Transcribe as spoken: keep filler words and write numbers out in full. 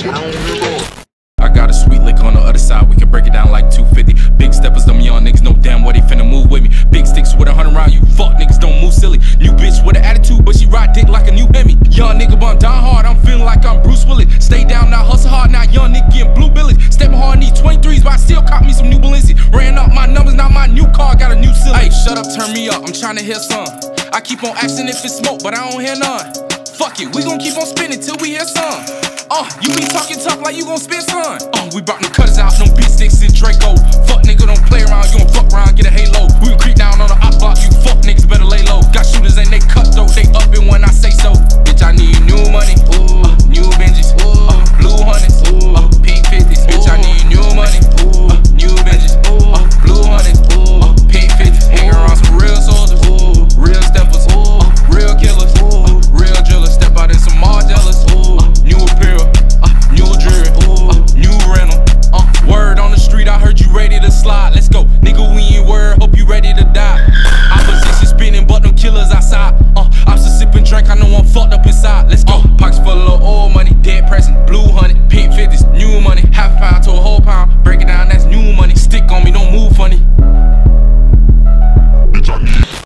I got a sweet lick on the other side, we can break it down like two fifty. Big steppers, them young niggas know damn well they finna move with me. Big sticks with a hundred round, you fuck niggas don't move silly. New bitch with an attitude, but she ride dick like a new Hemi. Young nigga bun down hard, I'm feeling like I'm Bruce Willis. Stay down now, hustle hard, now young nigga getting blue billies. Stepping hard, need twenty-threes, but I still caught me some new Balenci. Ran up my numbers, now my new car got a new silly. Hey, shut up, turn me up, I'm trying to hear some. I keep on asking if it's smoke, but I don't hear none. Fuck it, we gon' keep on spinning till we hear some. Uh, you be talking tough like you gon' spin some. Uh, we brought them cutters out, no beat sticks and Draco. Fuck nigga, don't play around, you gon' fuck around, get a halo. We gon' creep down on the op block, you fuck niggas better lay low. Got shooters and they cut though, they up in when I say so. Bitch, I need new money, uh, new Benjis, uh, blue hundreds, uh, pink fifties. Bitch, I need new money, uh, new Benjis, uh, blue hundreds, uh, pink fifties. Hanging around some real soldiers, real steppers, uh, real killers, uh, real drillers. Step out in some Margellas, uh, new apparel, uh, new jewelry, uh, new rental. Uh, word on the street, I heard you ready to slide. Let's go, nigga, we ain't word, hope you ready to die. Opposition spinning, but them killers outside. Uh, I'm just sipping drink, I know I'm fucked up.